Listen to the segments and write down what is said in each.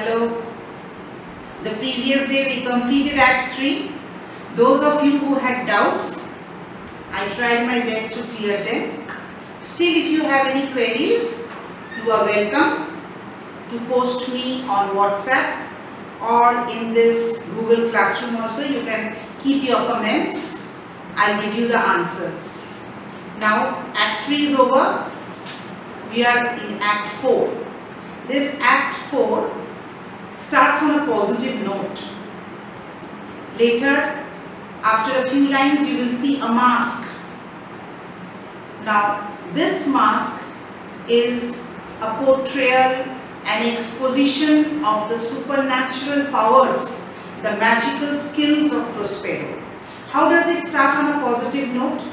Hello. The previous day we completed Act 3. Those of you who had doubts, I tried my best to clear them. Still, if you have any queries, you are welcome to post me on WhatsApp or in this Google Classroom also. You can keep your comments. I'll give you the answers. Now, Act 3 is over. We are in Act 4. This Act 4 starts on a positive note. Later, after a few lines, you will see a mask. Now, this mask is a portrayal, an exposition of the supernatural powers, the magical skills of Prospero. How does it start on a positive note?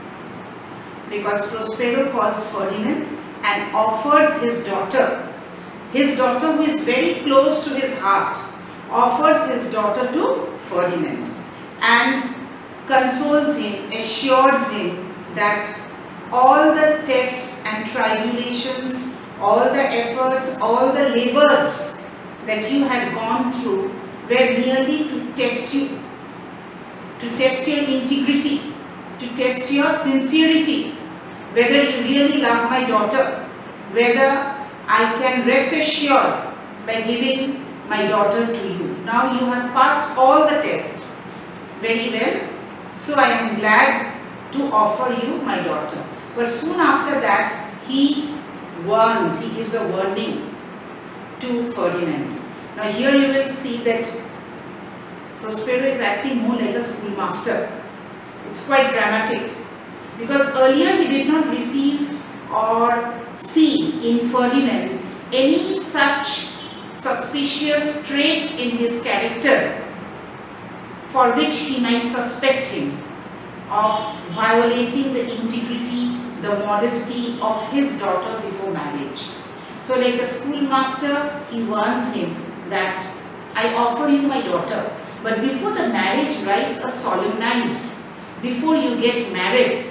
Because Prospero calls Ferdinand and offers his daughter who is very close to his heart, offers his daughter to Ferdinand and consoles him, assures him that all the tests and tribulations, all the efforts, all the labors that you had gone through were merely to test you, to test your integrity, to test your sincerity, whether you really love my daughter, whether I can rest assured by giving my daughter to you. Now you have passed all the tests very well, so I am glad to offer you my daughter. But soon after that, he warns, he gives a warning to Ferdinand. Now here you will see that Prospero is acting more like a schoolmaster. It's quite dramatic because earlier he did not receive or see in Ferdinand any such suspicious trait in his character for which he might suspect him of violating the integrity, the modesty of his daughter before marriage. So like a schoolmaster, he warns him that I offer you my daughter, but before the marriage rites are solemnized, before you get married,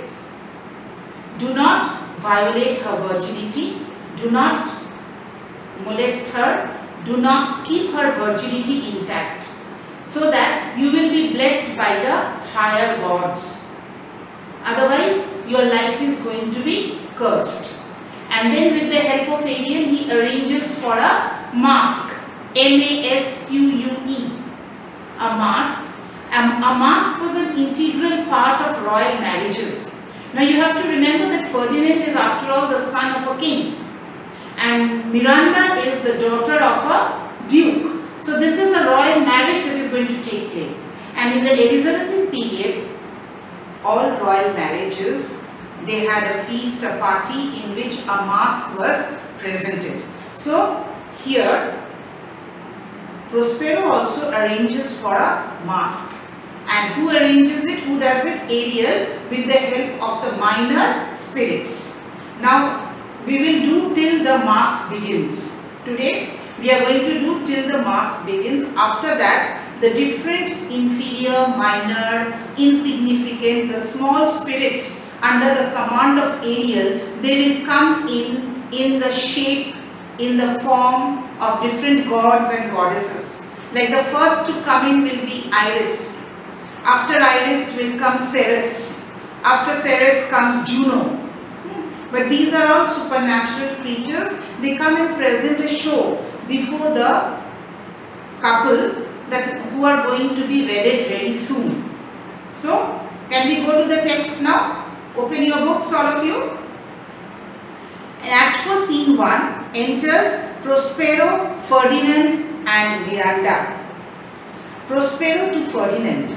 do not violate her virginity, do not molest her, do not keep her virginity intact, so that you will be blessed by the higher gods. Otherwise, your life is going to be cursed. And then with the help of Ariel, he arranges for a mask, M-A-S-Q-U-E, a mask. A mask was an integral part of royal marriages. Now you have to remember that Ferdinand is after all the son of a king and Miranda is the daughter of a duke. So this is a royal marriage that is going to take place. And in the Elizabethan period, all royal marriages, they had a feast, a party in which a mask was presented. So here, Prospero also arranges for a mask. And who arranges it? Who does it? Ariel, with the help of the minor spirits. Now, we will do till the mask begins. Today, we are going to do till the mask begins. After that, the different inferior, minor, insignificant, the small spirits under the command of Ariel, they will come in the shape, in the form of different gods and goddesses. Like the first to come in will be Iris. After Iris will come Ceres. After Ceres comes Juno. But these are all supernatural creatures. They come and present a show before the couple who are going to be wedded very soon. So, can we go to the text now? Open your books, all of you. In Act 4, Scene 1, enters Prospero, Ferdinand and Miranda. Prospero to Ferdinand.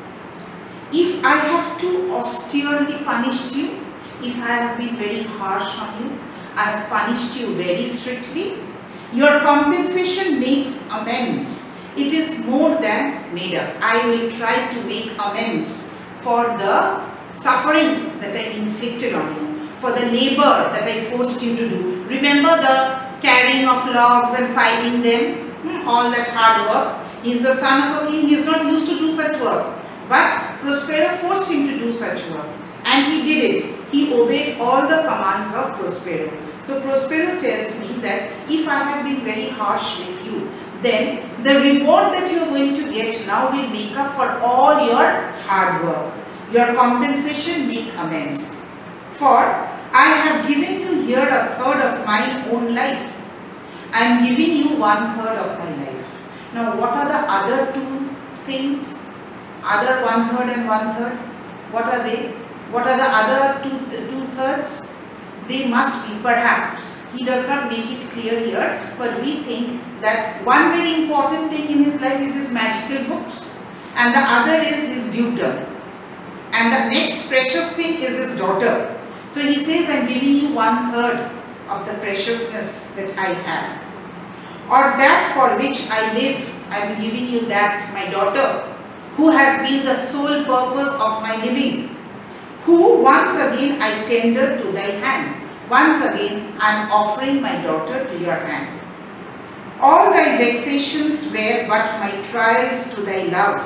If I have too austerely punished you, if I have been very harsh on you, I have punished you very strictly, your compensation makes amends. It is more than made up. I will try to make amends for the suffering that I inflicted on you, for the labor that I forced you to do. Remember the carrying of logs and piling them, all that hard work. He is the son of a king, he is not used to do such work. But Prospero forced him to do such work and he did it. He obeyed all the commands of Prospero. So Prospero tells me that if I have been very harsh with you, then the reward that you are going to get now will make up for all your hard work. Your compensation make amends. For I have given you here a third of my own life. I am giving you 1/3 of my life. Now what are the other two things? Other 1/3 and 1/3? What are they? What are the other two-thirds? They must be, perhaps. He does not make it clear here, but we think that one very important thing in his life is his magical books, and the other is his dukedom, and the next precious thing is his daughter. So he says, I am giving you 1/3 of the preciousness that I have, or that for which I live. I am giving you that, my daughter, who has been the sole purpose of my living, who once again I tender to thy hand. Once again I am offering my daughter to your hand. All thy vexations were but my trials to thy love.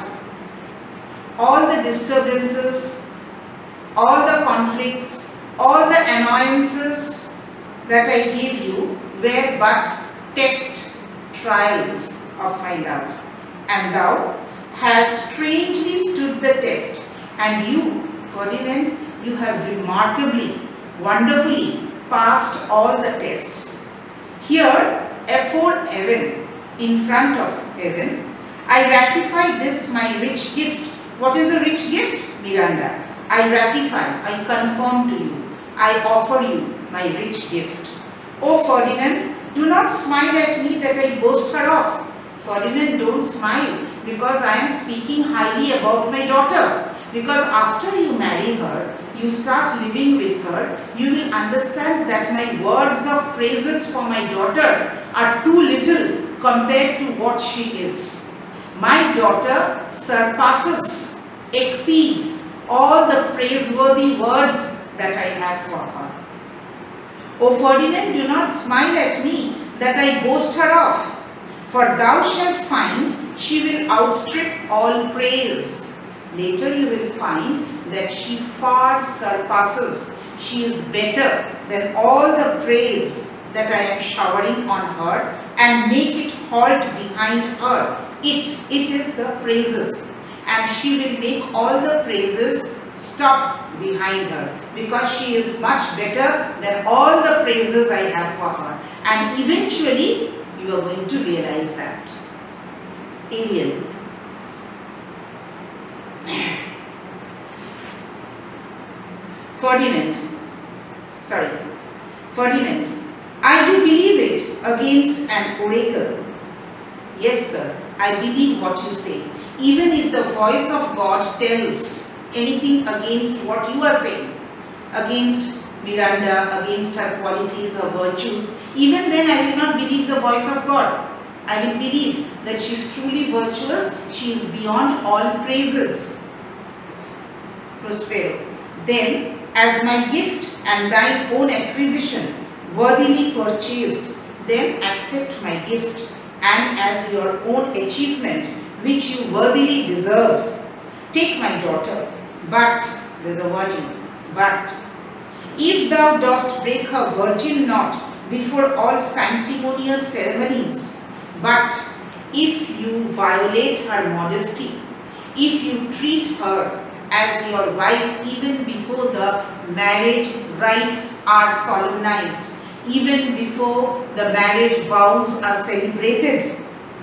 All the disturbances, all the conflicts, all the annoyances that I gave you were but test trials of my love. And thou hast strangely stood the test. And you, Ferdinand, you have remarkably, wonderfully passed all the tests. Here, afore heaven, in front of heaven, I ratify this my rich gift. What is a rich gift? Miranda. I ratify, I confirm to you, I offer you my rich gift. O Ferdinand, do not smile at me that I boast her of. Ferdinand, don't smile, because I am speaking highly about my daughter. Because after you marry her, you start living with her, you will understand that my words of praises for my daughter are too little compared to what she is. My daughter surpasses, exceeds all the praiseworthy words that I have for her. O Ferdinand, do not smile at me that I boast her of, for thou shalt find she will outstrip all praise. Later you will find that she far surpasses, she is better than all the praise that I am showering on her, and make it halt behind her. It is the praises, and she will make all the praises stop behind her, because she is much better than all the praises I have for her. And eventually you are going to realize that. Ariel. Ferdinand, I do believe it against an oracle. Yes, sir, I believe what you say. Even if the voice of God tells anything against what you are saying, against Miranda, against her qualities or virtues, even then I will not believe the voice of God. I will believe that she is truly virtuous, she is beyond all praises. Prospero. Then, as my gift and thine own acquisition worthily purchased, then accept my gift, and as your own achievement which you worthily deserve, take my daughter. But, there is a wording, but, if thou dost break her virgin knot before all sanctimonious ceremonies, but if you violate her modesty, if you treat her as your wife even before the marriage rites are solemnized, even before the marriage vows are celebrated,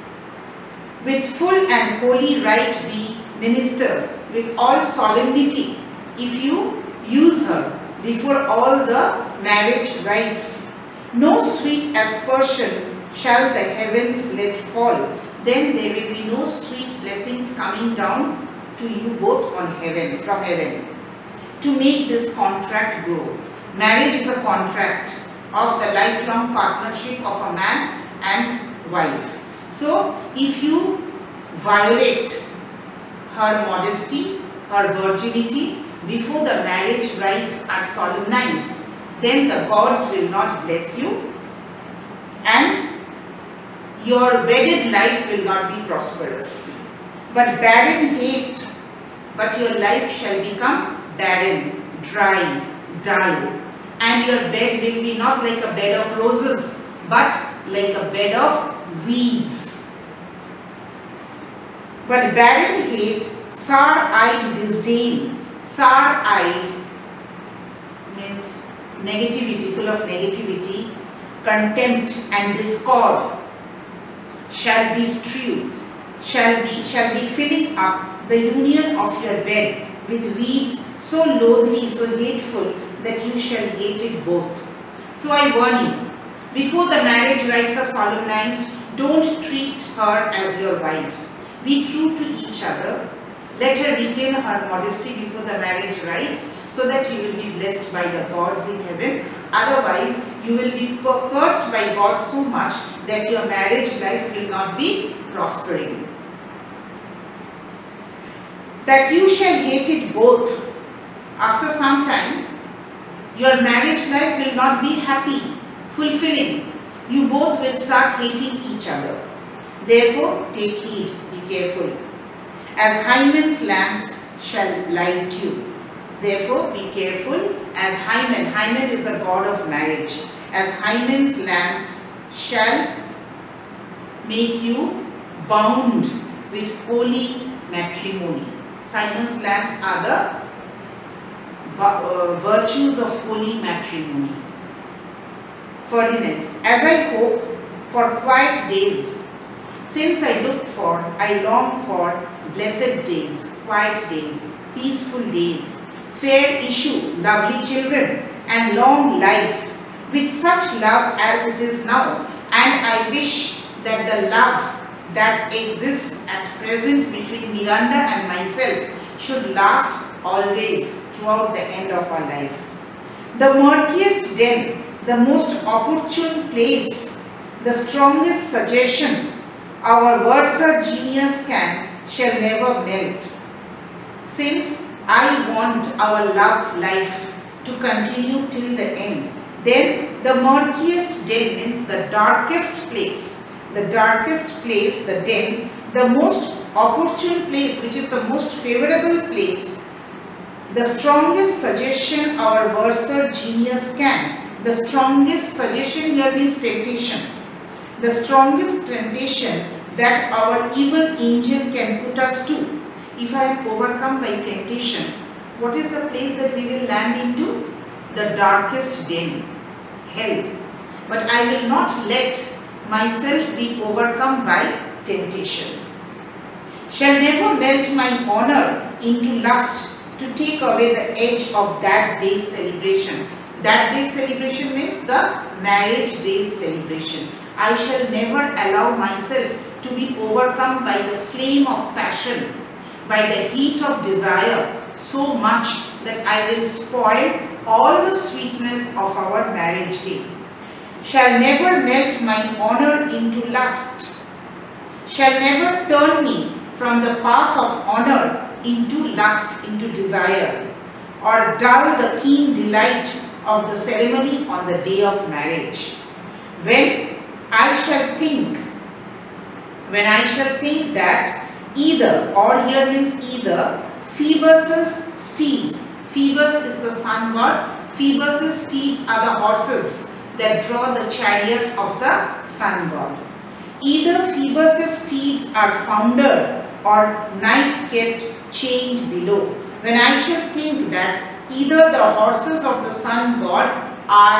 with full and holy rite be ministered, with all solemnity, if you use her before all the marriage rites, no sweet aspersion shall the heavens let fall, then there will be no sweet blessings coming down to you both on heaven, from heaven, to make this contract grow. Marriage is a contract of the lifelong partnership of a man and wife. So, if you violate her modesty, her virginity, before the marriage rites are solemnized, then the gods will not bless you, and your wedded life will not be prosperous. But barren hate, but your life shall become barren, dry, dull, and your bed will be not like a bed of roses, but like a bed of weeds. But barren hate, sour-eyed disdain, sour-eyed means negativity, full of negativity, contempt and discord, shall be filling up the union of your bed with weeds so loathly, so hateful, that you shall hate it both. So I warn you, before the marriage rites are solemnized, don't treat her as your wife. Be true to each other. Let her retain her modesty before the marriage rites, so that you will be blessed by the gods in heaven. Otherwise, you will be cursed by God so much that your marriage life will not be prospering. That you shall hate it both. After some time, your marriage life will not be happy, fulfilling. You both will start hating each other. Therefore, take heed, be careful. As Hymen's lamps shall light you. Therefore, be careful as Hymen is the god of marriage. As Hymen's lamps shall make you bound with holy matrimony. Hymen's lamps are the virtues of holy matrimony. Ferdinand, as I hope for quiet days, since I long for blessed days, quiet days, peaceful days, fair issue, lovely children, and long life, with such love as it is now, and I wish that the love that exists at present between Miranda and myself should last always throughout the end of our life. The murkiest den, the most opportune place, the strongest suggestion our worser genius shall never melt. Since I want our love life to continue till the end, then the murkiest den means the darkest place, the den, the most opportune place, which is the most favorable place, the strongest suggestion our worser genius can. The strongest suggestion here means temptation. The strongest temptation that our evil angel can put us to. If I am overcome by temptation, what is the place that we will land into? The darkest den, hell. But I will not let myself be overcome by temptation. Shall never melt my honor into lust to take away the edge of that day's celebration. That day's celebration means the marriage day's celebration. I shall never allow myself to be overcome by the flame of passion, by the heat of desire, so much that I will spoil all the sweetness of our marriage day. Shall never melt my honor into lust, shall never turn me from the path of honor into lust, into desire, or dull the keen delight of the ceremony on the day of marriage. When I shall think that either, or here means either, Phoebus's steeds, Phoebus is the sun god, Phoebus's steeds are the horses that draw the chariot of the sun god. Either Phoebus's steeds are foundered or night kept chained below. When I shall think that either the horses of the sun god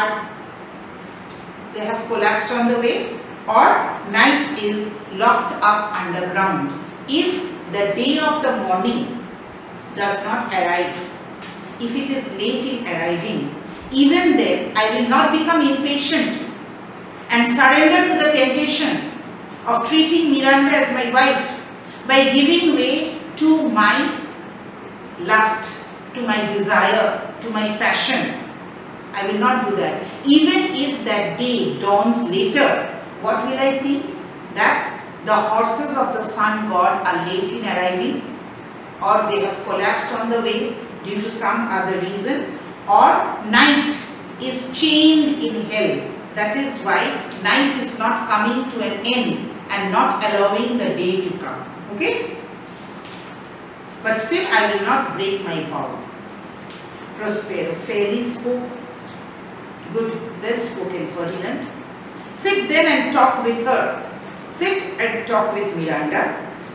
they have collapsed on the way, or night is locked up underground. If the day of the morning does not arrive, if it is late in arriving, even then I will not become impatient and surrender to the temptation of treating Miranda as my wife by giving way to my lust, to my desire, to my passion. I will not do that. Even if that day dawns later, what will I think? That the horses of the sun god are late in arriving, or they have collapsed on the way due to some other reason, or night is chained in hell. That is why night is not coming to an end and not allowing the day to come. Okay? But still I will not break my vow. Prospero fairly spoke. Good, well spoken, Ferdinand. Sit then and talk with her. Sit and talk with Miranda.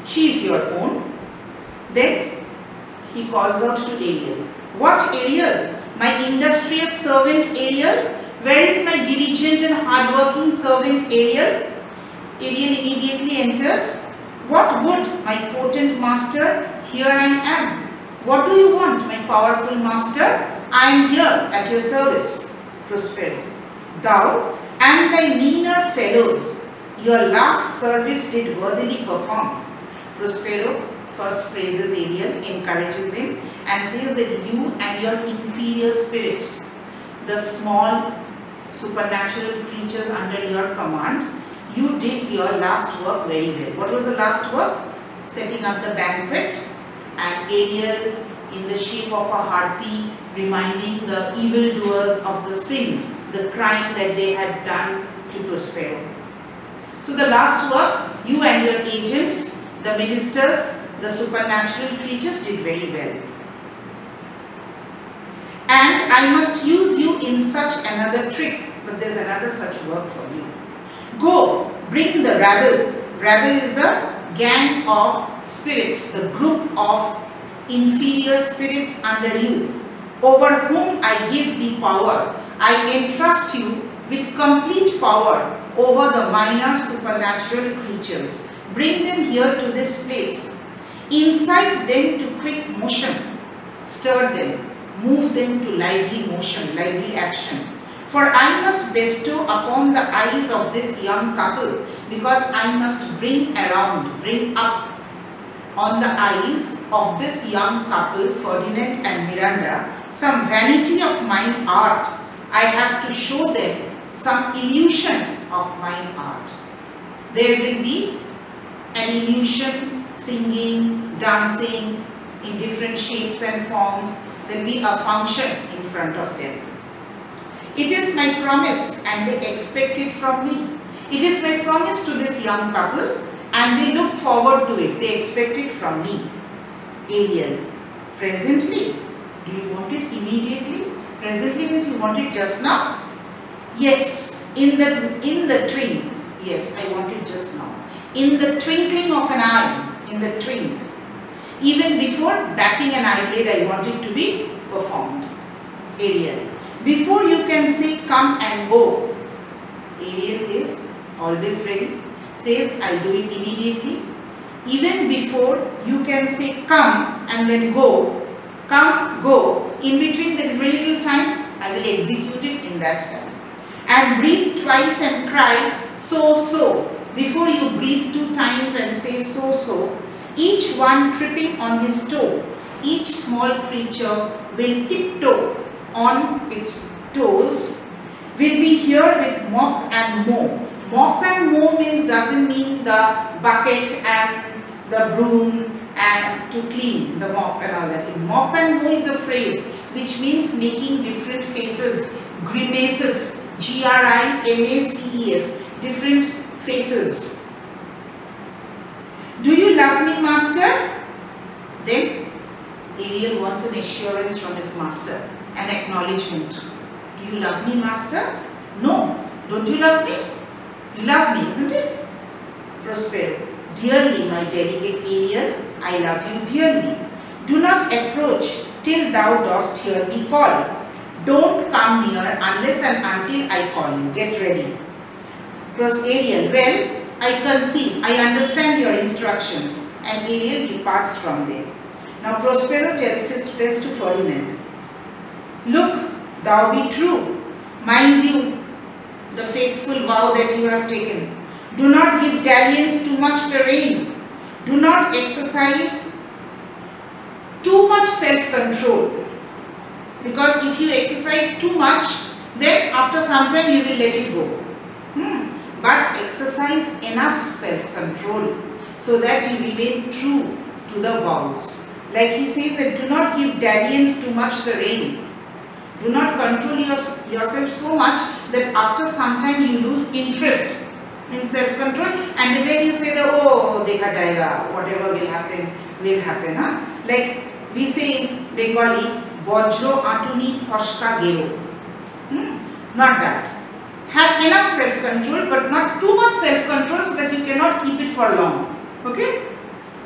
She is your own. Then he calls out to Ariel. What Ariel? My industrious servant Ariel? Where is my diligent and hardworking servant Ariel? Ariel immediately enters. What would my potent master? Here I am. What do you want, my powerful master? I am here at your service. Prospero. Thou and thy meaner fellows, your last service did worthily perform. Prospero first praises Ariel, encourages him, and says that you and your inferior spirits, the small supernatural creatures under your command, you did your last work very well. What was the last work? Setting up the banquet, and Ariel in the shape of a harpy reminding the evildoers of the sin, the crime that they had done to Prospero. So the last work, you and your agents, the ministers, the supernatural creatures did very well. And I must use you in such another trick, but there's another such work for you. Go, bring the rabble. Rabble is the gang of spirits, the group of inferior spirits under you, over whom I give thee power. I entrust you with complete power over the minor supernatural creatures. Bring them here to this place. Incite them to quick motion. Stir them. Move them to lively motion, lively action. For I must bestow upon the eyes of this young couple, because I must bring up on the eyes of this young couple, Ferdinand and Miranda, some vanity of mine art. I have to show them some illusion of mine art. There will be an illusion, singing, dancing in different shapes and forms. There will be a function in front of them. It is my promise, and they expect it from me. It is my promise to this young couple, and they look forward to it. They expect it from me. Ariel. Presently. Do you want it immediately? Presently means you want it just now? Yes. In the twink. Yes, I want it just now. In the twinkling of an eye. In the twink. Even before batting an eyelid, I want it to be performed. Ariel. Before you can say come and go. Ariel is always ready. Says I'll do it immediately. Even before you can say come and then go. Come, go. In between there is very little time. I will execute it in that time. And breathe twice and cry so, so. Before you breathe 2 times and say so, so. Each one tripping on his toe. Each small creature will tiptoe on its toes. Will be here with mop and mow. Mop and mow doesn't mean the bucket and the broom and to clean the mop and all that. Mop and mow is a phrase which means making different faces, grimaces, G-R-I-M-A-C-E-S, different faces. Do you love me, master? Then Ariel wants an assurance from his master, an acknowledgement. Do you love me, master? No. Don't you love me? You love me, isn't it? Prospero. Dearly, my delicate Ariel, I love you dearly. Do not approach till thou dost hear me call. Don't come near unless and until I call you. Get ready. Ariel. Well, I conceive, I understand your instructions. And Ariel departs from there. Now Prospero tells to Ferdinand, look, thou be true. Mind you, the faithful vow that you have taken. Do not give dalliance too much the rein. Do not exercise too much self-control. Because if you exercise too much, then after some time you will let it go. But exercise enough self-control so that you remain true to the vows. Like he says that do not give dalliance too much the rein. Do not control yourself so much that after some time you lose interest in self-control, and then you say that, oh, dekha jayega, whatever will happen. Huh? Like we say in Bengali, bojro atuni thoshka gero. Not that. Have enough self-control, but not too much self-control so that you cannot keep it for long. Okay?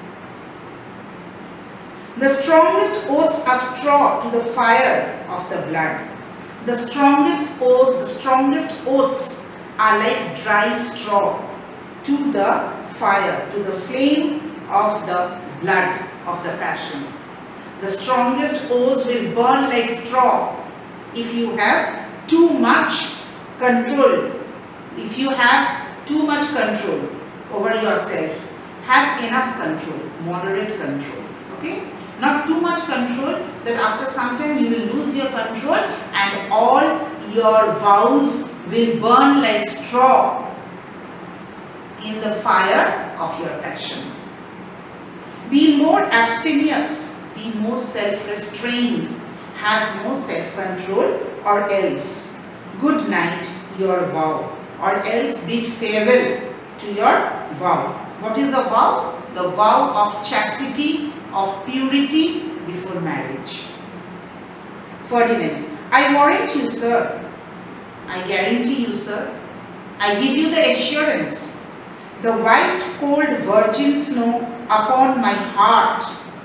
The strongest oaths are straw to the fire of the blood. The strongest oaths are like dry straw to the fire, to the flame of the blood of the passion. The strongest oaths will burn like straw if you have too much control. If you have too much control over yourself, have enough control, moderate control. Okay? Not too much control that after some time you will lose your control and all your vows will burn like straw in the fire of your passion. Be more abstemious, be more self-restrained, have more self-control, or else good night your vow, or else bid farewell to your vow. What is the vow? The vow of chastity, of purity before marriage. Ferdinand, I warrant you, sir, I guarantee you, sir, I give you the assurance, the white cold virgin snow upon my heart,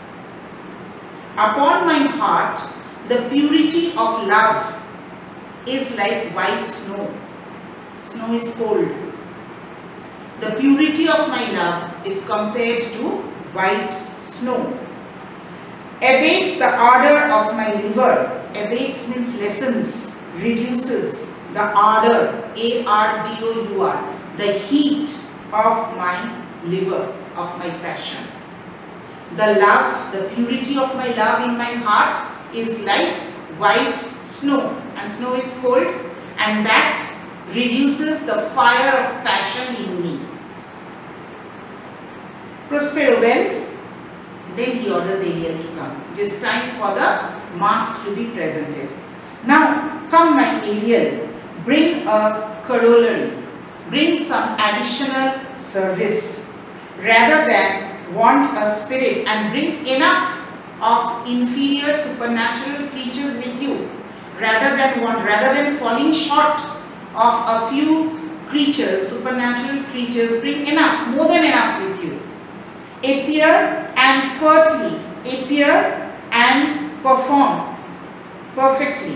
the purity of love is like white snow. Snow is cold. The purity of my love is compared to white snow. Abates the ardor of my liver. Abates means lessens, reduces the ardor, A-R-D-O-U-R, the heat of my liver, of my passion. The love, the purity of my love in my heart is like white snow, and snow is cold, and that reduces the fire of passion in me. Prospero, well, then he orders Ariel to come. It is time for the mask to be presented. Now, come my Ariel, bring a corollary, bring some additional service, rather than want a spirit, and bring enough of inferior supernatural creatures with you, rather than falling short of a few creatures, supernatural creatures, bring enough, more than enough with you. Appear and pertly, appear and perform perfectly.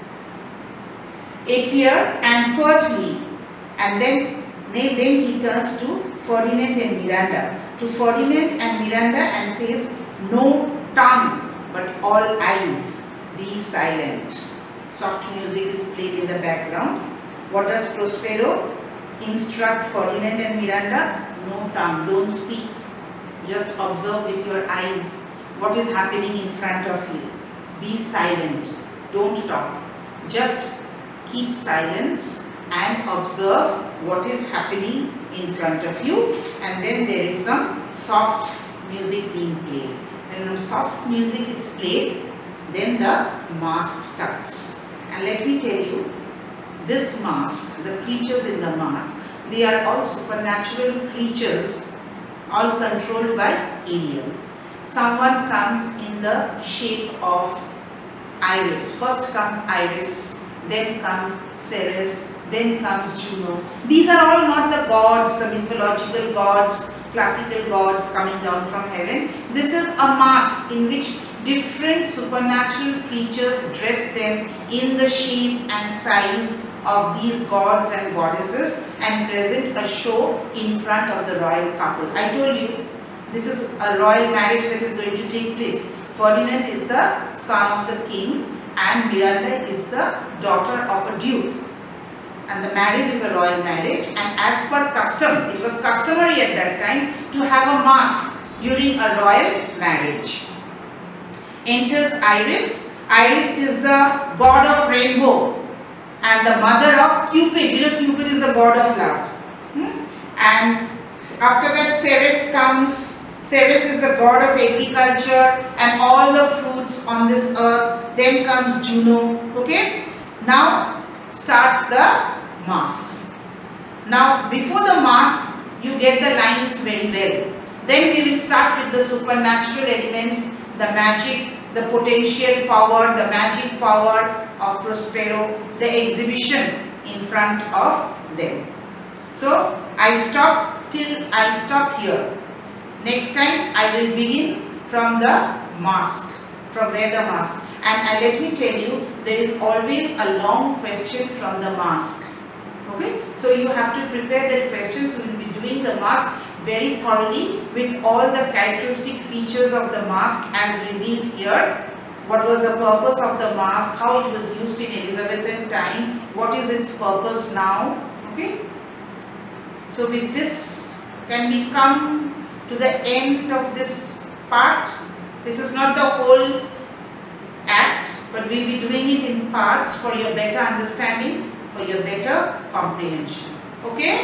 Appear and pertly, and then he turns to Ferdinand and Miranda. To Ferdinand and Miranda and says, no tongue but all eyes, be silent. Soft music is played in the background. What does Prospero instruct Ferdinand and Miranda? No tongue, don't speak. Just observe with your eyes what is happening in front of you. Be silent, don't talk. Just keep silence and observe what is happening in front of you, and then there is some soft music being played. When the soft music is played, then the mask starts. And let me tell you, this mask, the creatures in the mask, they are all supernatural creatures, all controlled by Ariel. Someone comes in the shape of Iris. First comes Iris, then comes Ceres, then comes Juno. These are all not the gods, the mythological gods, classical gods coming down from heaven. This is a mask in which different supernatural creatures dress them in the shape and size of these gods and goddesses and present a show in front of the royal couple. I told you, this is a royal marriage that is going to take place. Ferdinand is the son of the king and Miranda is the daughter of a duke. And the marriage is a royal marriage, and as per custom, it was customary at that time to have a mask during a royal marriage. Enters Iris. Iris is the god of rainbow and the mother of Cupid. You know, Cupid is the god of love. And after that Ceres comes. Ceres is the god of agriculture and all the fruits on this earth. Then comes Juno. Okay. Now starts the masks. Now before the mask you get the lines very well. Then we will start with the supernatural elements, the magic, the potential power, the magic power of Prospero, the exhibition in front of them. So I stop till I stop here. Next time I will begin from the mask, from where the mask. And let me tell you, there is always a long question from the mask. Okay, so you have to prepare that question. So we will be doing the mask very thoroughly with all the characteristic features of the mask as revealed here. What was the purpose of the mask, how it was used in Elizabethan time, what is its purpose now. Okay, so with this can we come to the end of this part. This is not the whole act, but we will be doing it in parts for your better understanding, for your better comprehension. Okay.